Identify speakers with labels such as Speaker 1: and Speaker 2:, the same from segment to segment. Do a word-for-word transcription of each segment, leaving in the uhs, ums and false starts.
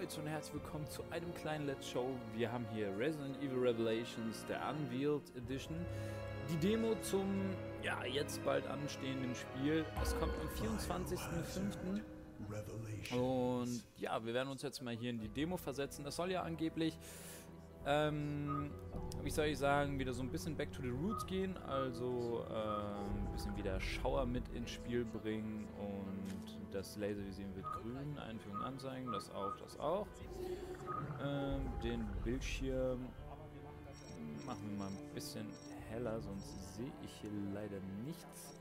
Speaker 1: Leute und herzlich willkommen zu einem kleinen Let's Show. Wir haben hier Resident Evil Revelations, der Unveiled Edition. Die Demo zum, ja, jetzt bald anstehenden Spiel. Es kommt am vierundzwanzigsten fünften Und ja, wir werden uns jetzt mal hier in die Demo versetzen. Das soll ja angeblich, ähm, wie soll ich sagen, wieder so ein bisschen back to the roots gehen. Also ähm, ein bisschen wieder Schauer mit ins Spiel bringen und das Laservisier wird grün, Einführung anzeigen, das auch, das auch. Ähm, den Bildschirm machen wir mal ein bisschen heller, sonst sehe ich hier leider nichts.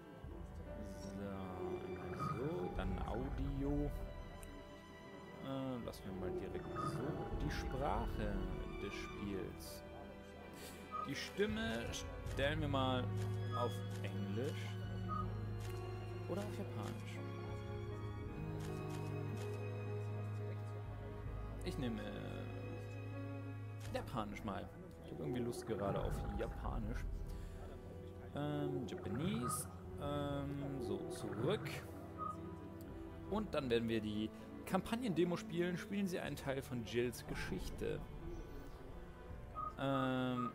Speaker 1: So, so dann Audio. Äh, lassen wir mal direkt so. Die Sprache des Spiels. Die Stimme stellen wir mal auf Englisch oder auf Japanisch. Ich nehme äh, Japanisch mal. Ich habe irgendwie Lust gerade auf Japanisch. Ähm, Japanese. Ähm, so, zurück. Und dann werden wir die Kampagnen-Demo spielen. Spielen Sie einen Teil von Jills Geschichte. Ähm.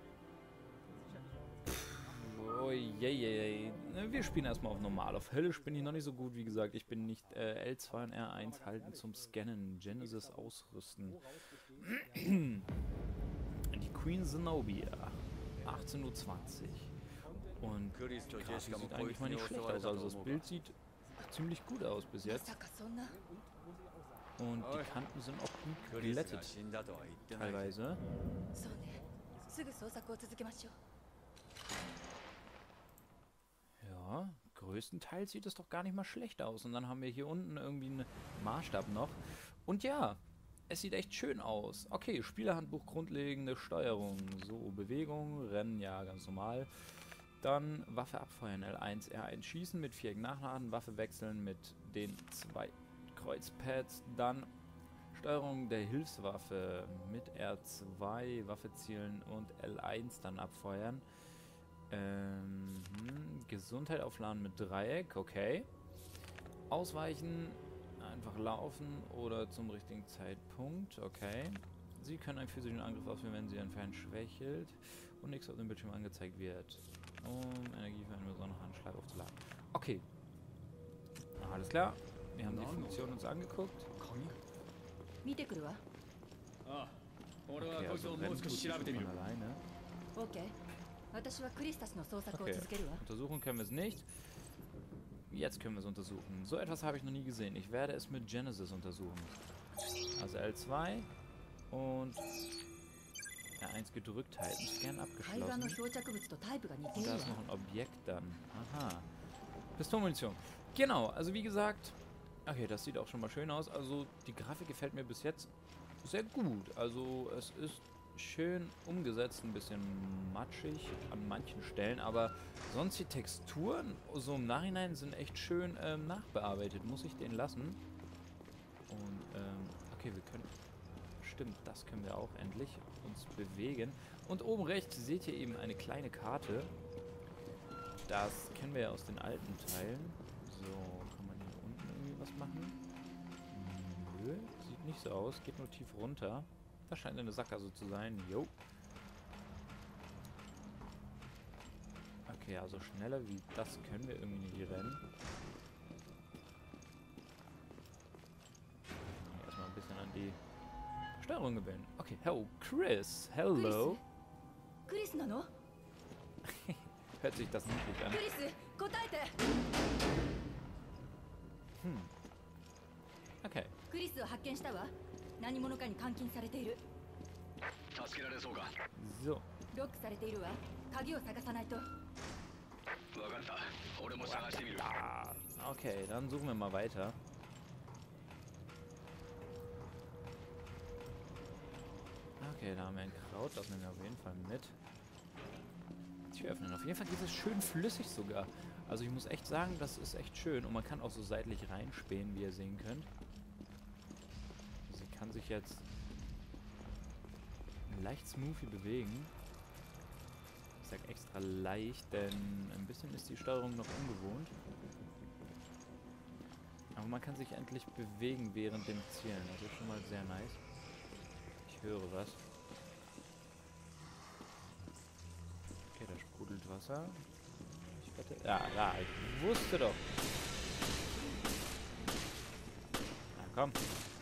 Speaker 1: Oh je, je, je. Wir spielen erstmal auf normal. Auf Höllisch bin ich noch nicht so gut, wie gesagt. Ich bin nicht äh, L zwei und R eins halten zum Scannen. Genesis ausrüsten. Die Queen Zenobia. achtzehn Uhr zwanzig. Und die Grafik sieht eigentlich mal nicht schlecht aus. Also das Bild sieht ziemlich gut aus bis jetzt. Und die Kanten sind auch gut geglättet. Teilweise. Ja, größtenteils sieht es doch gar nicht mal schlecht aus. Und dann haben wir hier unten irgendwie einen Maßstab noch. Und ja, es sieht echt schön aus. Okay, Spielerhandbuch, grundlegende Steuerung. So, Bewegung, Rennen, ja, ganz normal. Dann Waffe abfeuern, L eins, R eins schießen, mit Viereck nachladen, Waffe wechseln mit den zwei Kreuzpads. Dann Steuerung der Hilfswaffe mit R zwei, Waffe zielen und L eins dann abfeuern. Ähm, hm, Gesundheit aufladen mit Dreieck, okay. Ausweichen, einfach laufen oder zum richtigen Zeitpunkt, okay. Sie können einen physischen Angriff ausführen, wenn sie einen Feind schwächelt und nichts auf dem Bildschirm angezeigt wird, um Energie für einen besonderen Handschlag aufzuladen. Okay. Alles klar. Wir haben die Funktion uns angeguckt. Okay, also Rennen tut sich von alleine. Okay, untersuchen können wir es nicht. Jetzt können wir es untersuchen. So etwas habe ich noch nie gesehen. Ich werde es mit Genesis untersuchen. Also L zwei und R eins gedrückt halten. Scan abgeschlossen. Und da ist noch ein Objekt dann. Aha. Pistolenmunition. Genau, also wie gesagt, okay, das sieht auch schon mal schön aus. Also die Grafik gefällt mir bis jetzt sehr gut. Also es ist schön umgesetzt, ein bisschen matschig an manchen Stellen, aber sonst die Texturen so im Nachhinein sind echt schön ähm, nachbearbeitet, muss ich den lassen. Und ähm, okay, wir können, stimmt, das können wir auch endlich uns bewegen. Und oben rechts seht ihr eben eine kleine Karte. Das kennen wir ja aus den alten Teilen. So, kann man hier unten irgendwie was machen? Nö, sieht nicht so aus, geht nur tief runter. Das scheint eine Sackgasse zu sein. Jo. Okay, also schneller wie das können wir irgendwie nicht rennen. Erstmal ein bisschen an die Steuerung gewöhnen. Okay, hello, Chris. Hello. Chris, Nano? Hört sich das niedlich an. Hm. Okay. So. Okay, dann suchen wir mal weiter. Okay, da haben wir ein Kraut, das nehmen wir auf jeden Fall mit. Tür öffnen. Auf jeden Fall geht es schön flüssig sogar. Also ich muss echt sagen, das ist echt schön. Und man kann auch so seitlich reinspähen, wie ihr sehen könnt. Sie kann sich jetzt leicht smoothie bewegen. Ich sag extra leicht, denn ein bisschen ist die Steuerung noch ungewohnt. Aber man kann sich endlich bewegen während dem Zielen. Das ist schon mal sehr nice. Ich höre was. Okay, da sprudelt Wasser. Ich wette... Ja, ja, ich wusste doch. Na komm.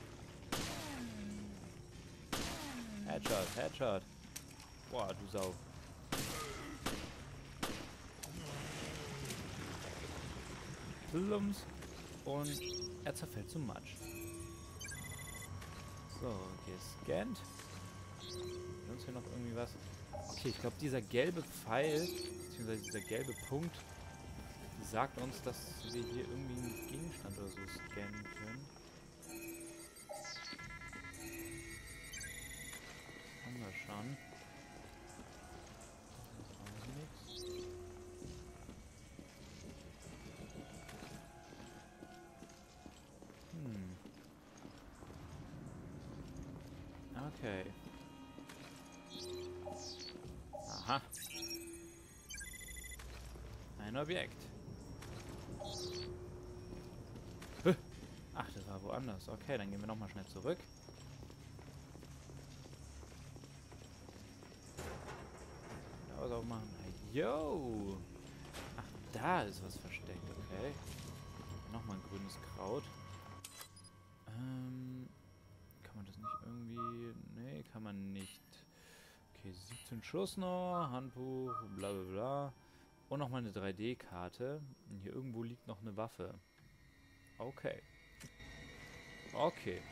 Speaker 1: Headshot, Headshot. Boah, du Sau. Plums. Und er zerfällt zum Matsch. So, gescannt. Sonst hier noch irgendwie was? Okay, ich glaube, dieser gelbe Pfeil, beziehungsweise dieser gelbe Punkt, sagt uns, dass wir hier irgendwie einen Gegenstand oder so scannen können. Das haben wir schon. Das ist auch nichts. Hm. Okay. Aha. Ein Objekt. Huh. Ach, das war woanders. Okay, dann gehen wir nochmal schnell zurück. Da was auch machen. Yo! Ach, da ist was versteckt. Okay. Nochmal ein grünes Kraut. Ähm, kann man das nicht irgendwie... Nee, kann man nicht. Okay, siebzehn Schuss noch, Handbuch, bla bla bla. Und nochmal eine drei D-Karte. Und hier irgendwo liegt noch eine Waffe. Okay. Okay.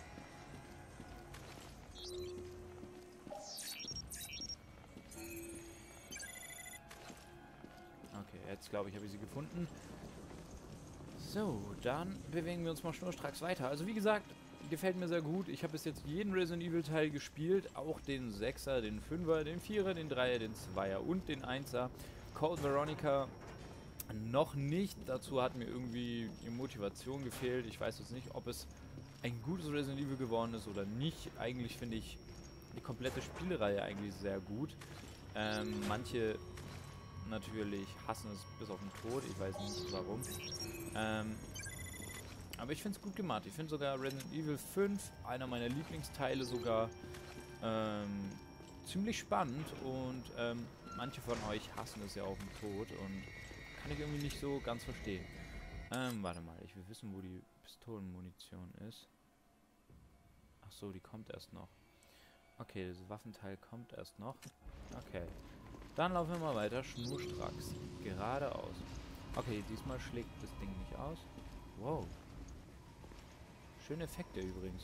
Speaker 1: Okay, jetzt glaube ich, habe ich sie gefunden. So, dann bewegen wir uns mal schnurstracks weiter. Also wie gesagt, gefällt mir sehr gut. Ich habe bis jetzt jeden Resident Evil Teil gespielt. Auch den Sechser, den Fünfer, den Vierer, den Dreier, den Zweier und den Einser. Code Veronica noch nicht. Dazu hat mir irgendwie die Motivation gefehlt. Ich weiß jetzt nicht, ob es ein gutes Resident Evil geworden ist oder nicht. Eigentlich finde ich die komplette Spielreihe eigentlich sehr gut. Ähm, manche natürlich hassen es bis auf den Tod. Ich weiß nicht warum. Ähm, aber ich finde es gut gemacht. Ich finde sogar Resident Evil fünf, einer meiner Lieblingsteile sogar, ähm, ziemlich spannend. Und ähm, manche von euch hassen es ja auf den Tod. Und kann ich irgendwie nicht so ganz verstehen. Ähm, warte mal. Ich will wissen, wo die Pistolenmunition ist. Ach so, die kommt erst noch. Okay, das Waffenteil kommt erst noch. Okay. Dann laufen wir mal weiter, schnurstracks. Geradeaus. Okay, diesmal schlägt das Ding nicht aus. Wow. Schöne Effekte übrigens.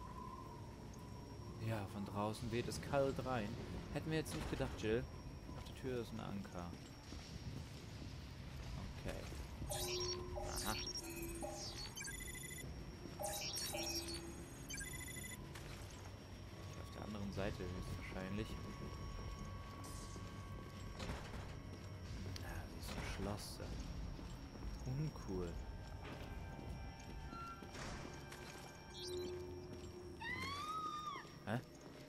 Speaker 1: Ja, von draußen weht es kalt rein. Hätten wir jetzt nicht gedacht, Jill. Auf der Tür ist ein Anker. Okay. Aha. Auf der anderen Seite höchstwahrscheinlich. Ja, sie ist verschlossen. Uncool. Hä?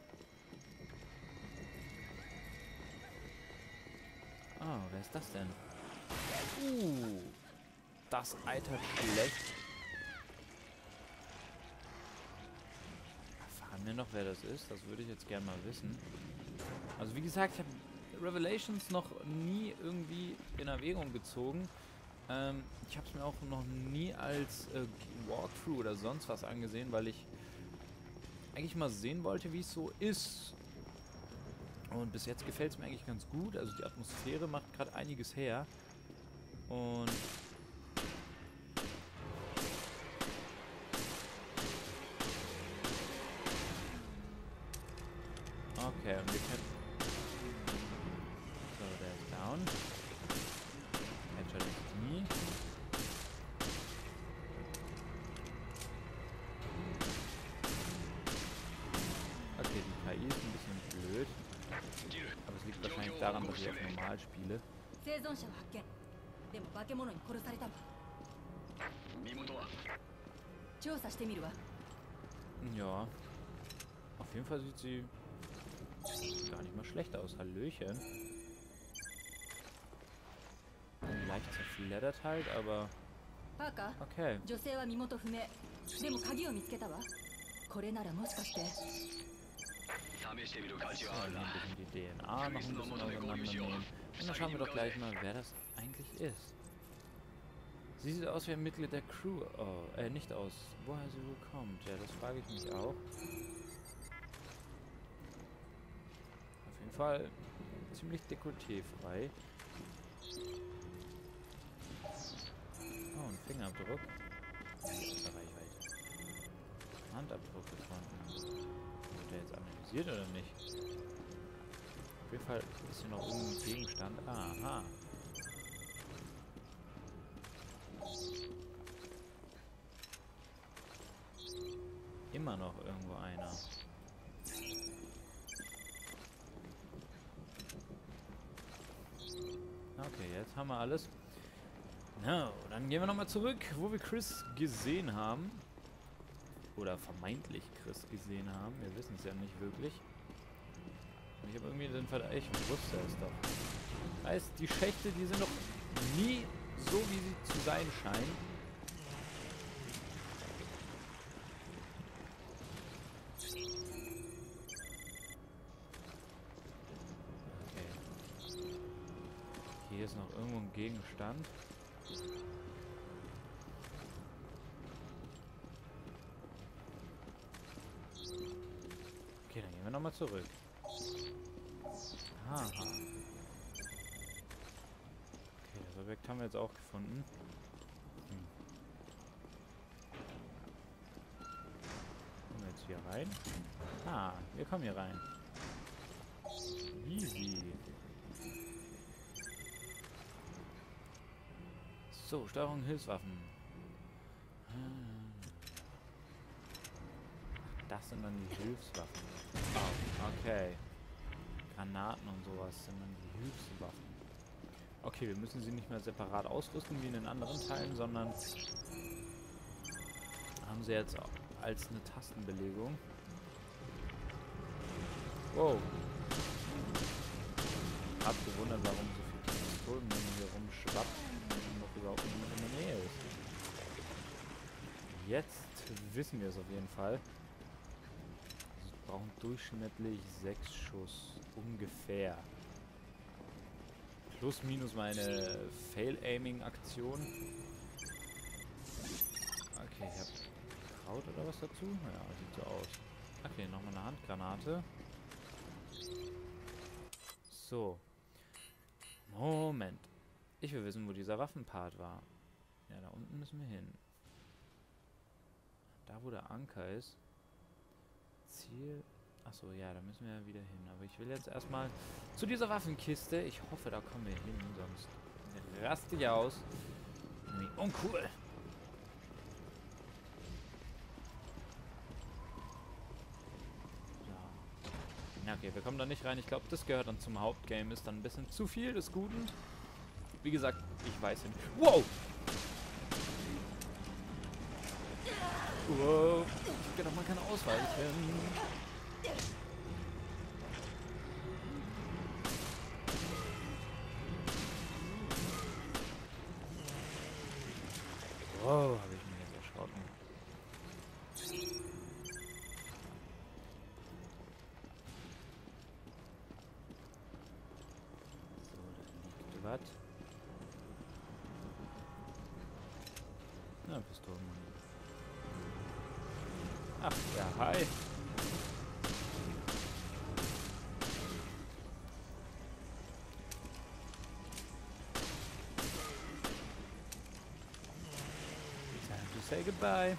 Speaker 1: Oh, wer ist das denn? Uh, das eitert schlecht. Erfahren wir noch, wer das ist? Das würde ich jetzt gerne mal wissen. Also wie gesagt, ich habe Revelations noch nie irgendwie in Erwägung gezogen. Ähm, ich habe es mir auch noch nie als äh, Walkthrough oder sonst was angesehen, weil ich eigentlich mal sehen wollte, wie es so ist. Und bis jetzt gefällt es mir eigentlich ganz gut. Also die Atmosphäre macht gerade einiges her. Und okay, und wir können... So, der ist down. Headshot ins Knie. Okay, die K I ist ein bisschen blöd. Aber es liegt wahrscheinlich daran, dass ich auf normal spiele. Ja. Auf jeden Fall sieht sie gar nicht mal schlecht aus. Hallöchen. Leicht zerfleddert halt, aber Okay.
Speaker 2: 女性は身元不明。でも鍵を見つけたわ。これならもしかして。
Speaker 1: So, ein bisschen die D N A noch ein bisschen auseinandernehmen. Und dann schauen wir doch gleich mal, wer das eigentlich ist. Sie sieht aus wie ein Mitglied der Crew. Oh, äh, nicht aus. Woher sie wohl kommt? Ja, das frage ich mich auch. Auf jeden Fall ziemlich dekolletéfrei. Oh, ein Fingerabdruck. Außer Reichweite. Handabdruck gefunden. Wird der jetzt analysiert oder nicht? Auf jeden Fall ist hier noch irgendein Gegenstand. Aha. Immer noch irgendwo einer. Okay, jetzt haben wir alles. No, dann gehen wir nochmal zurück, wo wir Chris gesehen haben. Oder vermeintlich Chris gesehen haben. Wir wissen es ja nicht wirklich. Ich habe irgendwie den Verdacht, ich wusste es doch. Heißt, die Schächte, die sind doch nie so, wie sie zu sein scheinen. Okay. Hier ist noch irgendwo ein Gegenstand. Okay, dann gehen wir nochmal zurück. Aha. Okay, das Objekt haben wir jetzt auch gefunden. Hm. Kommen wir jetzt hier rein? Ah, wir kommen hier rein. Easy. So, Steuerung Hilfswaffen. Das sind dann die Hilfswaffen. Oh, okay. Granaten und sowas sind dann die Hilfswaffen. Okay, wir müssen sie nicht mehr separat ausrüsten wie in den anderen Teilen, sondern haben sie jetzt als eine Tastenbelegung. Wow. Ich hab gewundert, warum so viele Pistolen hier rumschwappt und noch überhaupt niemand in der Nähe ist. Jetzt wissen wir es auf jeden Fall. Wir brauchen durchschnittlich sechs Schuss. Ungefähr. Plus minus meine Fail-Aiming-Aktion. Okay, ich habe Kraut oder was dazu? Ja, sieht so aus. Okay, nochmal eine Handgranate. So. Moment. Ich will wissen, wo dieser Waffenpart war. Ja, da unten müssen wir hin. Da, wo der Anker ist. Ziel... Achso, ja, da müssen wir ja wieder hin. Aber ich will jetzt erstmal zu dieser Waffenkiste. Ich hoffe, da kommen wir hin, sonst raste ich aus. Wie uncool. So. Ja, okay, wir kommen da nicht rein. Ich glaube, das gehört dann zum Hauptgame. Ist dann ein bisschen zu viel des Guten. Wie gesagt, ich weiß nicht. Wow! Wow! Ich kann doch mal keine Ausweichen. Wow, habe ich mich jetzt erschrocken. So, da liegt was. Na, Pistolen. Ach, ja, hi. Say goodbye.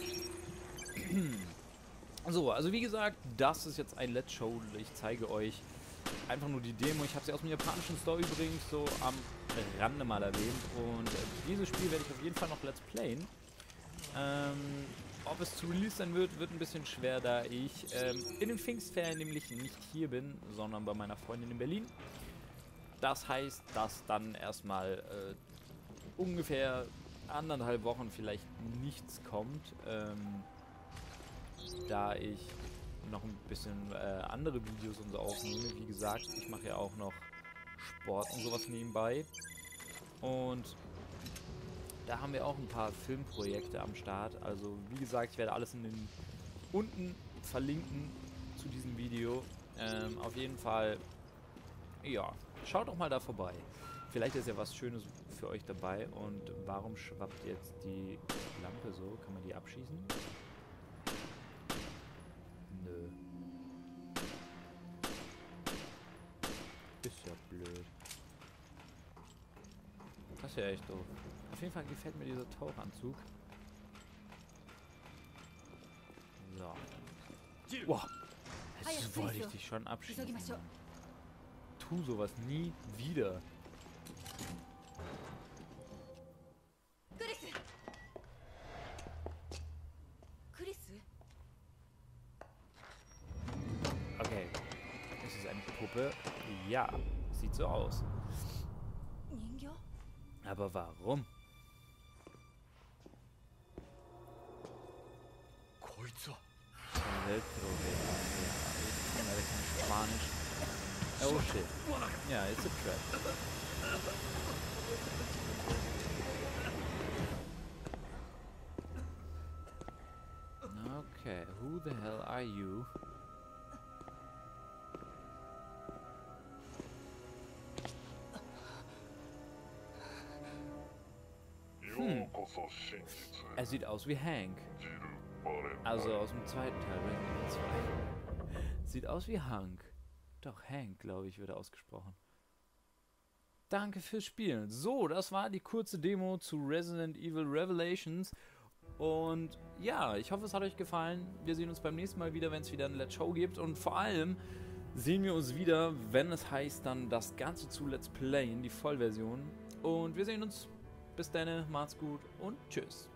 Speaker 1: So, also wie gesagt, das ist jetzt ein Let's Show. Ich zeige euch einfach nur die Demo. Ich habe sie aus dem japanischen Store übrigens so am Rande mal erwähnt. Und äh, dieses Spiel werde ich auf jeden Fall noch Let's Playen. Ähm, ob es zu Release sein wird, wird ein bisschen schwer, da ich ähm, in den Pfingstferien nämlich nicht hier bin, sondern bei meiner Freundin in Berlin. Das heißt, dass dann erstmal äh, ungefähr anderthalb Wochen vielleicht nichts kommt, ähm, da ich noch ein bisschen äh, andere Videos und so aufnehme. Wie gesagt, ich mache ja auch noch Sport und sowas nebenbei. Und Da haben wir auch ein paar Filmprojekte am Start. Also wie gesagt, ich werde alles in den unten verlinken zu diesem Video. Ähm, auf jeden Fall, ja, schaut doch mal da vorbei. Vielleicht ist ja was Schönes für euch dabei. Und warum schwappt jetzt die Lampe so? Kann man die abschießen? Nö. Ist ja blöd. Das ist ja echt doof. Auf jeden Fall gefällt mir dieser Tauchanzug. So. Wow. Jetzt wollte ich dich schon abschießen. Tu sowas nie wieder. Okay. Ist es eine Puppe? Ja. Sieht so aus. Aber warum? Weltproblem. Ich kann leider kein Spanisch. Oh shit. Ja, it's a trap. Okay, who the hell are you? Hm. Er sieht aus wie Hank. Also aus dem zweiten Teil, Resident Evil zwei. Sieht aus wie Hank. Doch, Hank, glaube ich, wird ausgesprochen. Danke fürs Spielen. So, das war die kurze Demo zu Resident Evil Revelations. Und ja, ich hoffe, es hat euch gefallen. Wir sehen uns beim nächsten Mal wieder, wenn es wieder ein Let's Show gibt. Und vor allem sehen wir uns wieder, wenn es heißt, dann das Ganze zu Let's Playen, die Vollversion. Und wir sehen uns. Bis dann, macht's gut und tschüss.